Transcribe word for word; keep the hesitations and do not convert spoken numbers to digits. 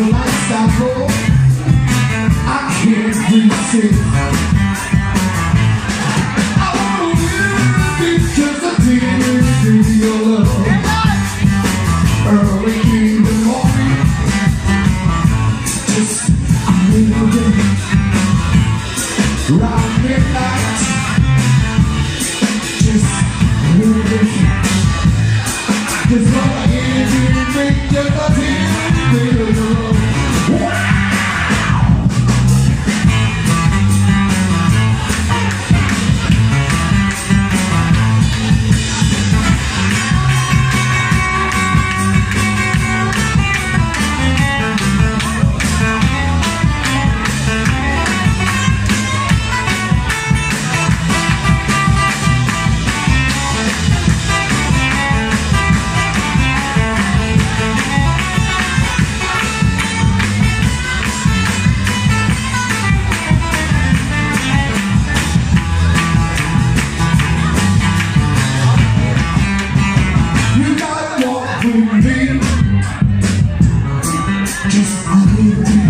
lights are low, I can't resist. I wanna live because I didn't feel your love. Early in the morning, just a little bit. Round midnight, just a little bit. Just what I didn't make just I didn't feel your love. Just a little bit.